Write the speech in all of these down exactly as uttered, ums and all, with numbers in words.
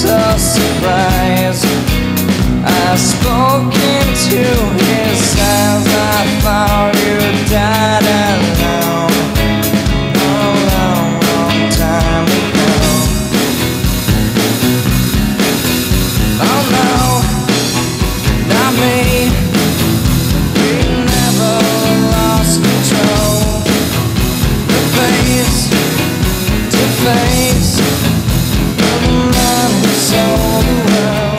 a surprise. I spoke into his eyes. I thought you died alone a long, long time ago. Oh no, not me. We never lost control. The face to face, the man who sold the world.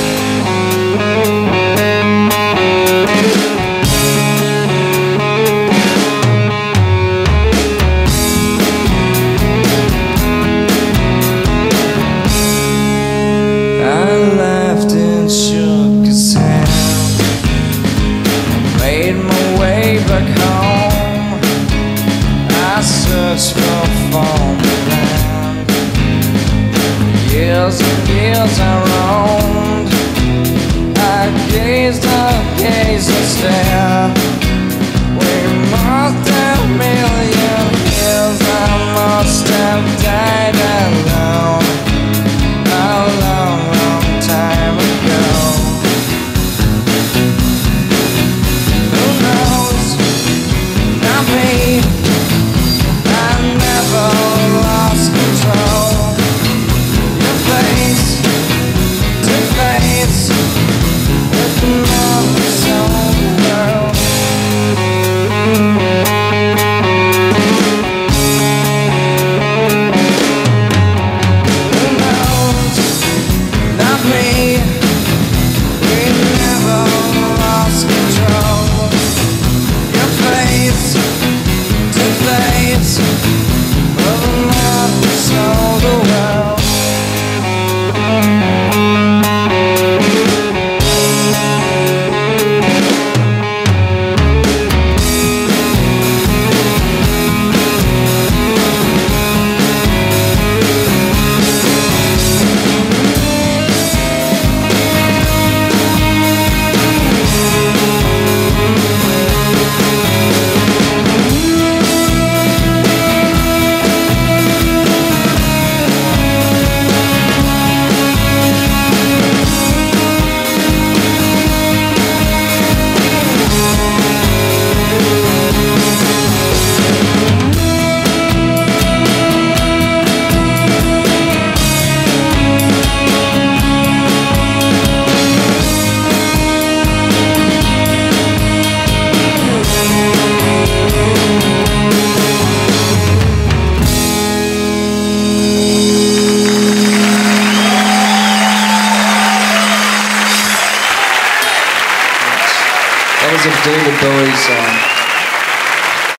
Back home, I searched for farmland. Years and years I roamed. I gazed, I gazed and stared. We must have a million years. I must have died alone a long, long time ago. Me, I never lost control. Your face to face with the numbers on the world. Who knows? Not me. We never lost control. Your face to face of a man who sold the world. That was a David Bowie song.